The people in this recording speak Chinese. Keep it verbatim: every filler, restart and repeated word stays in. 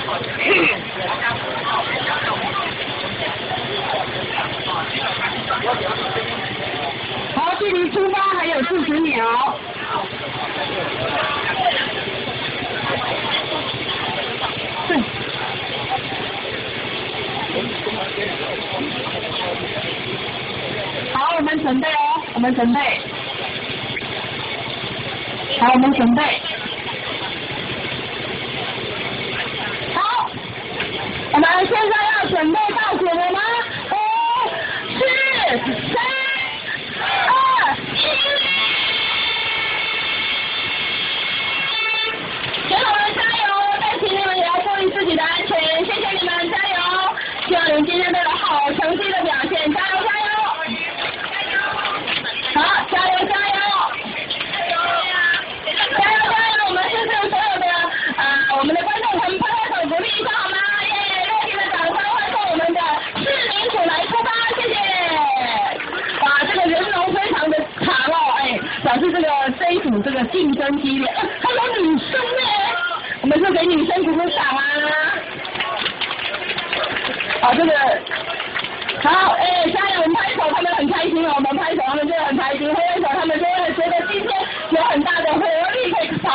好，距离出发还有四十秒。对。好，我们准备哦，我们准备。好，我们准备。好，我们现在要准备倒数了吗？五、四、三、二、一。选手们加油！但请你们也要注意自己的安全，谢谢你们，加油！希望你们今天都有好成绩的表现，加油加油！好，加油加油！加油加油！我们是不是所有的呃我们的观众朋友拍拍手鼓励一下好吗？耶！热烈的掌声欢送我们的市民组来出发，谢谢！哇，这个人龙非常的长哦，哎，表示这个这一组这个竞争激烈，呃、还有女生呢，我们就给女生鼓鼓掌啊！好，这个。好，哎，加油！我们拍手，他们很开心哦。我们拍手，他们真的很开心。挥挥手，他们就会觉得今天有很大的活力可以